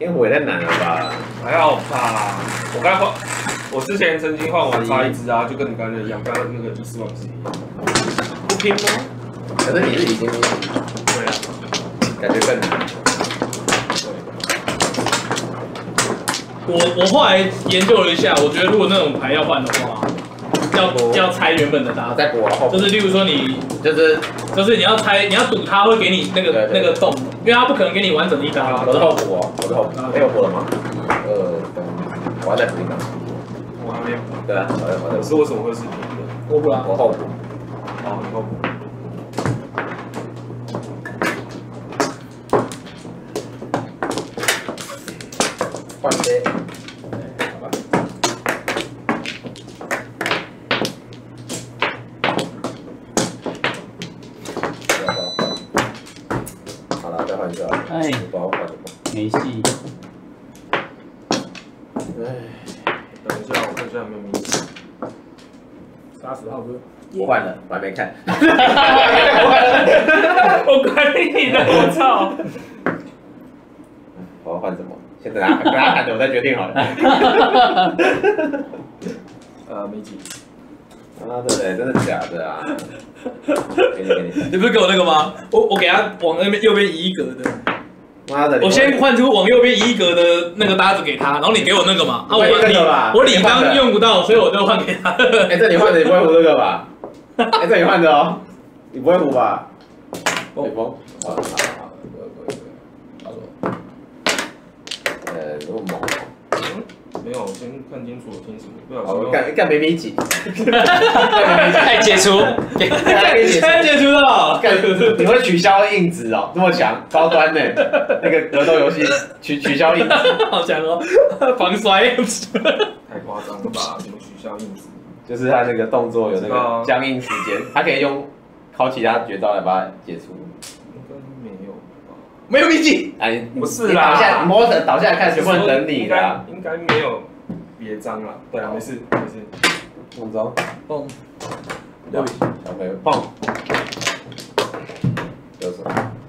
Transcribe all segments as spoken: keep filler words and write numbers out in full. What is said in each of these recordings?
天火也太难了吧？ 还好吧？我刚换，我之前曾经换完杀一只啊，就跟你刚才一样，刚刚那个一四万只一样。不拼吗？ 可是你是已经对啊， 感觉更难。 我我后来研究了一下，我觉得如果那种牌要换的话，要要拆原本的搭在国后， 就是例如说你就是就是你要拆，你要赌他会给你那个那个洞，因为他不可能给你完整的一搭。 我是后补哦，我是后补，没有补了吗？二三，我要再补一张。 我还没有。 对啊，我要我要。 可是为什么会是平的？ 我补了， 我后补。 哦，你后补。 换些。好了，再换一个。 哎， 不好换的。 没戏。 哎， 等一下，我看一下有没有名字。 杀死浩哥。 我换了，我还没看。 我管你的，我操！ 我要换什么？先等他等他喊的，我再决定好了。 呃，没几。 妈的嘞，真的假的啊？给你给你。 你不是给我那个吗？我我给他往那边右边移一格的。 妈的！ 我先换出往右边移一格的那个搭子给他，然后你给我那个嘛。啊，我礼我礼张用不到，所以我就换给他。 哎，这你换的你不会胡这个吧？哎，这你换的哦，你不会胡吧？北风。好好好，好好。呃，那么猛。 没有，我先看清楚我听什么，不小好， 心。 干干没米几， 太解除， 太解除了。 干，你会取消硬直哦，这么强，高端呢？那个格斗游戏取取消硬直， 好强哦，防摔。 太夸张了吧？怎么取消硬直？ 就是他那个动作有那个僵硬时间，他可以用靠其他绝招来把它解除。 应该没有吧？ 没有秘籍，哎， 不是啦， 倒下，你摸着倒下来看，全部人等你啦。 应该没有别张啦。对啊，没事没事。 碰招， 蹦， 六比小朋友碰，有手。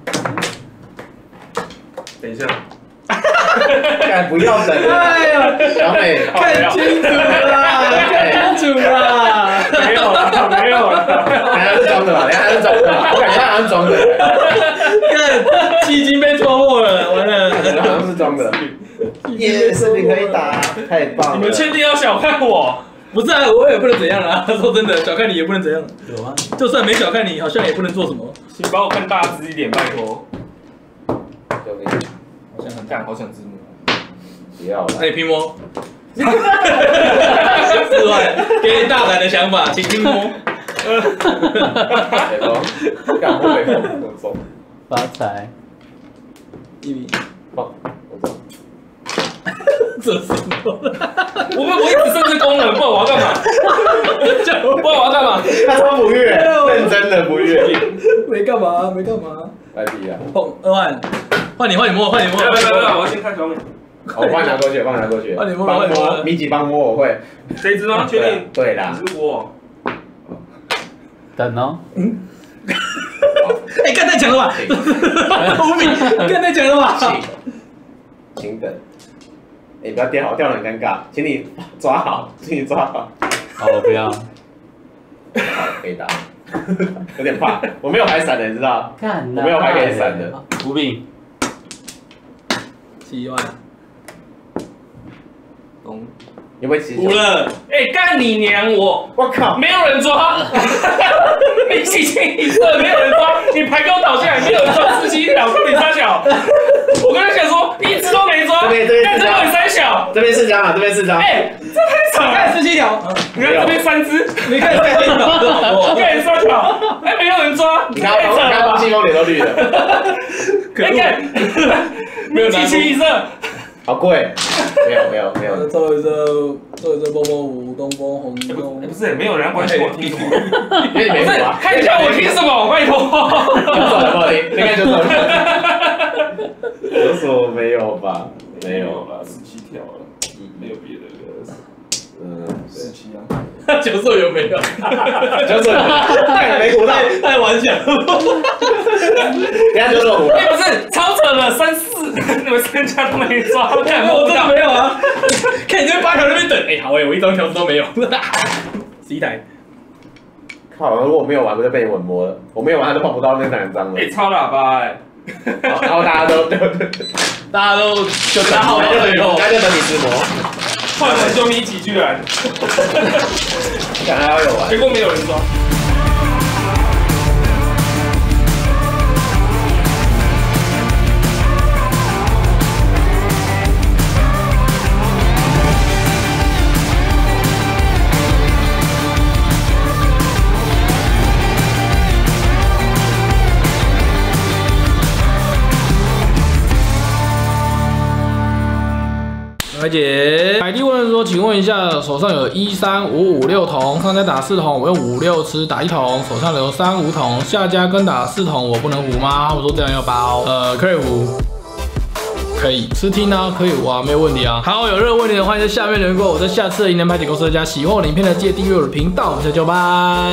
等一下。 干不要等了， 哎呀， 小美， 看清楚啦，看清楚啦。 没有啦，没有啦。 等下是装的吧？等下是装的吧？我感觉他好像装的。 看，鸡已经被戳破了，完了。 好像是装的。耶，视频可以打，太棒了！ 你们确定要小看我？ 不是啊，我也不能怎样啊。说真的，小看你也不能怎样。 有啊， 就算没小看你，好像也不能做什么。 请把我看大只一点，拜托。 交给你， 好像很干，好想字幕。 不要了。 那你拼摸。四万，给你大胆的想法，请拼摸。 北风，干不北风，我走。 发财。 一比。 放，我走。 这什么？ 我们我一直设置功能，不然我要干嘛？不然我要干嘛？ 他说不悦，认真的不悦。 没干嘛，没干嘛。 来比啊！ 碰二万，换你换你摸，换你摸。 不要不要不要，我要先看小美。 我帮你拿过去，帮你拿过去。 帮你摸帮帮你摸摸，米几帮摸，我会。 这一只吗？确定？ 对啦。 是我。 等哦。 嗯。哎，干太强了吧！无比，干太强了吧！ 请，请等。哎，不要掉好，掉得很尴尬，请你抓好，请你抓好。 好，我不要。 好，可以打。有点怕，我没有牌闪的，你知道？ 看， 我没有牌可以闪的。 无柄。 七万。 懂。 有没有起？ 五了。 哎，干你娘！我我靠， 没有人抓。你七清一色，没有人抓。你牌给我倒下来，没有人抓四七条，你三小。我跟他讲说，一只都没抓。 这边这边但只有你三小。 这边四张啊，这边四张。 哎，这太惨了。 看十七条， 你看这边三只， 你看十七条， 我看三条，哎，没有人抓， 你看， 太你看， 惨了吧。 气风脸都绿了。 可恶，没有七七一色。 好贵，没有没有没有。 最后一只，最后一只波波舞，东风红东。 不是，没有人关心我听什么。 因为你没玩。 看一下我听什么，拜托。 有手有没有听？应该就手。有手没有吧？没有吧？ 十七条了，没有别的了。 嗯， 十七啊。 角色有没有？ 就是太没胡到， 太顽强。 等下就说胡了。 哎，不是，超扯了，三四，你们三家都没抓，看我真的没有啊！看你这边八条那边等，哎，好哎，我一张条子都没有。十一台。 靠！如果我没有玩，我就被你稳摸了。我没有玩，他就碰不到那两张了。 哎，超喇叭哎！ 然后大家都就大家都就打好到最后， 大家就等你自摸。 换人就你几居然， 想还要有玩， 结果没有人抓。 白姐，海蒂问说，请问一下，手上有一三五五六筒，上家打四筒，我用五六吃打一筒，手上留三五筒，下家跟打四筒，我不能胡吗？他们说这样要包，呃，可以胡，可以吃听啊，可以胡啊，没有问题啊。好，有任何问题的话，欢迎在下面留言给我，我在下次的赢能牌解构社家，喜欢我的影片的记得订阅我的频道，我们下期见，拜。